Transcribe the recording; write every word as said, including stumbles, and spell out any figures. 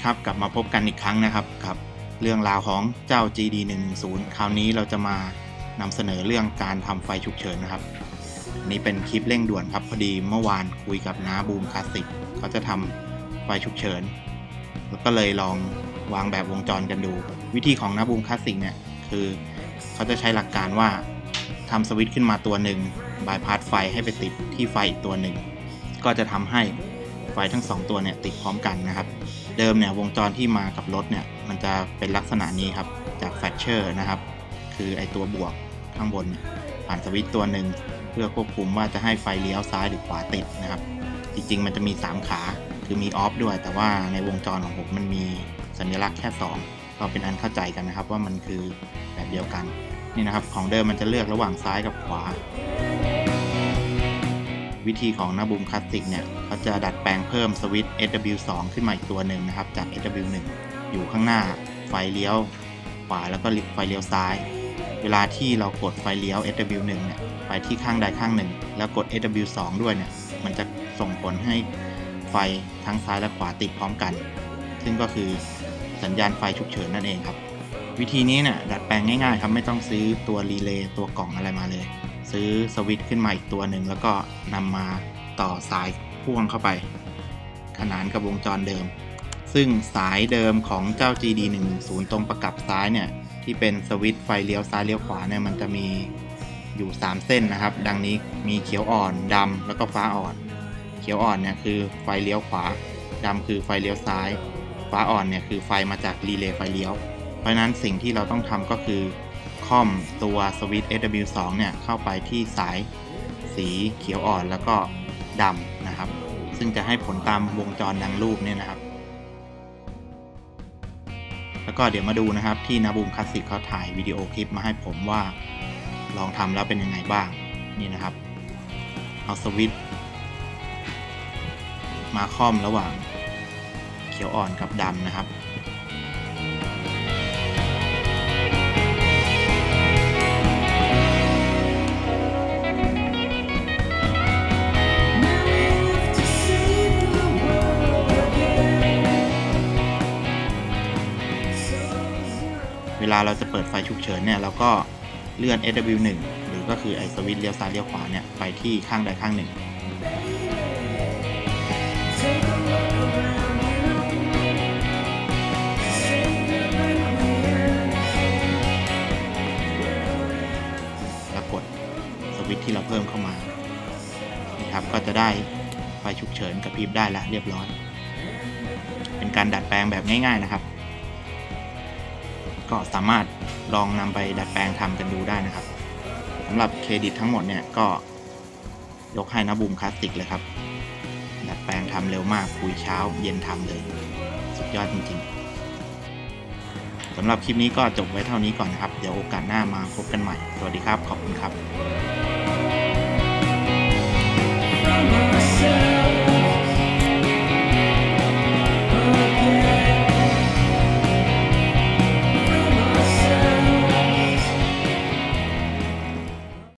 ครับกลับมาพบกันอีกครั้งนะครับกับเรื่องราวของเจ้า จี ดี หนึ่งหนึ่งศูนย์ คราวนี้เราจะมานำเสนอเรื่องการทำไฟฉุกเฉินนะครับอันนี้เป็นคลิปเร่งด่วนครับพอดีเมื่อวานคุยกับน้าบูมคลาสสิกเขาจะทำไฟฉุกเฉินแล้วก็เลยลองวางแบบวงจรกันดูวิธีของน้าบูมคลาสสิกเนี่ยคือเขาจะใช้หลักการว่าทำสวิตช์ขึ้นมาตัวหนึ่งบายพาสไฟให้ไปติดที่ไฟอีกตัวหนึ่งก็จะทำให้ไฟทั้งสองตัวเนี่ยติดพร้อมกันนะครับเดิมเนี่ยวงจรที่มากับรถเนี่ยมันจะเป็นลักษณะนี้ครับจากแฟลชเชอร์นะครับคือไอตัวบวกข้างบนผ่านสวิตช์ตัวหนึ่งเพื่อควบคุมว่าจะให้ไฟเลี้ยวซ้ายหรือขวาติดนะครับจริงๆมันจะมีสามขาคือมีออฟด้วยแต่ว่าในวงจรของผมมันมีสัญลักษณ์แค่สองก็เป็นอันเข้าใจกันนะครับว่ามันคือแบบเดียวกันนี่นะครับของเดิมมันจะเลือกระหว่างซ้ายกับขวาวิธีของน้าบูมคลาสสิกเนี่ยเขาจะดัดแปลงเพิ่มสวิตช์ เอส ดับเบิลยู ทู ขึ้นมาอีกตัวหนึ่งนะครับจาก เอส ดับเบิลยู วัน อยู่ข้างหน้าไฟเลี้ยวขวาแล้วก็ไฟเลี้ยวซ้ายเวลาที่เรากดไฟเลี้ยว เอส ดับเบิลยู วัน เนี่ยไปที่ข้างใดข้างหนึ่งแล้วกด เอส ดับเบิลยู ทู ด้วยเนี่ยมันจะส่งผลให้ไฟทั้งซ้ายและขวาติดพร้อมกันซึ่งก็คือสัญญาณไฟฉุกเฉินนั่นเองครับวิธีนี้เนี่ยดัดแปลงง่ายๆครับไม่ต้องซื้อตัวรีเลย์ตัวกล่องอะไรมาเลยซื้อสวิตช์ขึ้นมาอีกตัวหนึ่งแล้วก็นำมาต่อสายพ่วงเข้าไปขนานกับวงจรเดิมซึ่งสายเดิมของเจ้า จี ดี หนึ่งหนึ่งศูนย์ ตรงประกับซ้ายเนี่ยที่เป็นสวิตช์ไฟเลี้ยวซ้ายเลี้ยวขวาเนี่ยมันจะมีอยู่สามเส้นนะครับดังนี้มีเขียวอ่อนดำแล้วก็ฟ้าอ่อนเขียวอ่อนเนี่ยคือไฟเลี้ยวขวาดำคือไฟเลี้ยวซ้ายฟ้าอ่อนเนี่ยคือไฟมาจากรีเลย์ไฟเลี้ยวเพราะนั้นสิ่งที่เราต้องทำก็คือค่อมตัวสวิตช์ เอส ดับเบิลยู ทู เนี่ยเข้าไปที่สายสีเขียวอ่อนแล้วก็ดำนะครับซึ่งจะให้ผลตามวงจรดังรูปเนี่ยนะครับแล้วก็เดี๋ยวมาดูนะครับที่น้าบูมคลาสสิกเขาถ่ายวิดีโอคลิปมาให้ผมว่าลองทำแล้วเป็นยังไงบ้างนี่นะครับเอาสวิตช์มาค่อมระหว่างเขียวอ่อนกับดำนะครับเวลาเราจะเปิดไฟฉุกเฉินเนี่ยเราก็เลื่อน เอส ดับเบิลยู วัน หรือก็คือไอสวิตช์เลี้ยวซ้ายเลี้ยวขวาเนี่ยไปที่ข้างใดข้างหนึ่งแล้วกดสวิตช์ที่เราเพิ่มเข้ามานี่ครับก็จะได้ไฟฉุกเฉินกระพริบได้แล้วเรียบร้อยเป็นการดัดแปลงแบบง่ายๆนะครับก็สามารถลองนำไปดัดแปลงทำกันดูได้นะครับสำหรับเครดิตทั้งหมดเนี่ยก็ยกให้น้าบูมคลาสสิกเลยครับดัดแปลงทำเร็วมากคุยเช้าเย็นทำเลยสุดยอดจริงๆสำหรับคลิปนี้ก็จบไว้เท่านี้ก่อนนะครับเดี๋ยวโอกาสหน้ามาพบกันใหม่สวัสดีครับขอบคุณครับ